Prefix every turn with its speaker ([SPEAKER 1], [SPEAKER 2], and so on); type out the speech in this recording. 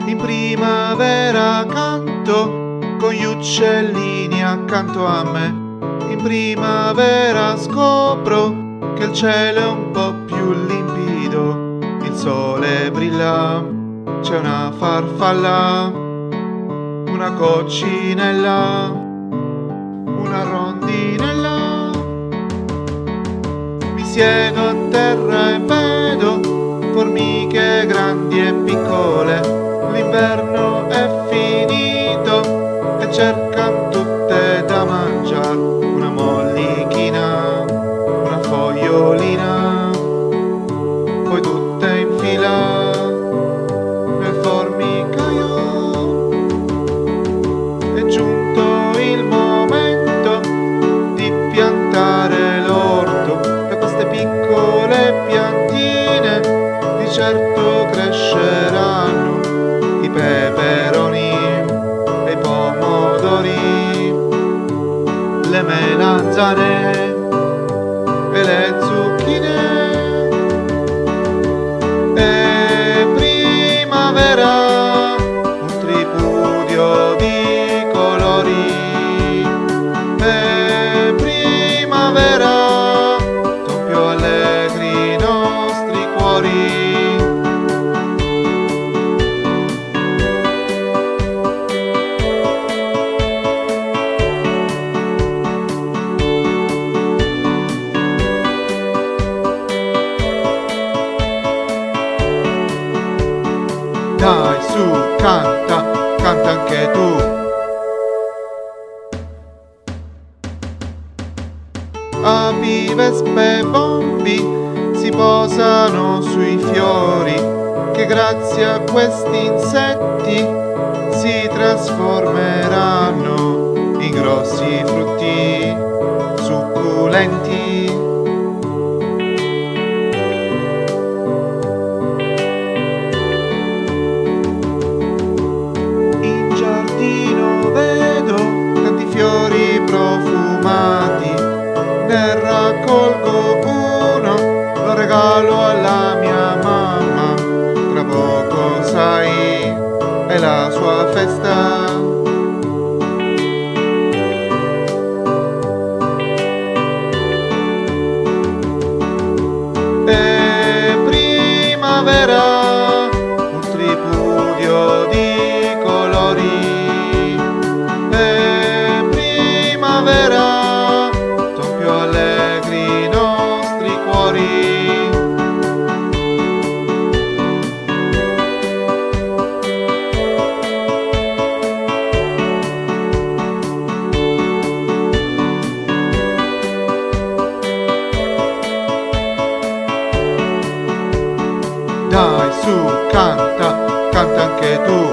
[SPEAKER 1] In primavera canto con gli uccellini accanto a me. In primavera scopro che il cielo è un po' più limpido, il sole brilla, c'è una farfalla, una coccinella, una rondinella. Mi siedo a terra e vedo formiche grandi e piccole. L'inverno è finito e cercano tutte da mangiare. Una mollichina, una fogliolina, poi tutte in fila nel formicaio. È giunto il momento di piantare l'orto e queste piccole piantine di certo cresceranno i peperoni e i pomodori, le melanzane e le zucchine. È primavera, un tripudio di colori. È primavera, son più allegri i nostri cuori. Dai su, canta, canta anche tu. Api, vespe, bombi si posano sui fiori che grazie a questi insetti si trasformeranno in grossi frutti succulenti. Fiori profumati, ne raccolgo uno, lo regalo alla mia mamma. Tra poco sai, è la sua festa. È primavera, un tripudio di colori. Son più allegri i nostri cuori. Dai su, canta, canta anche tu.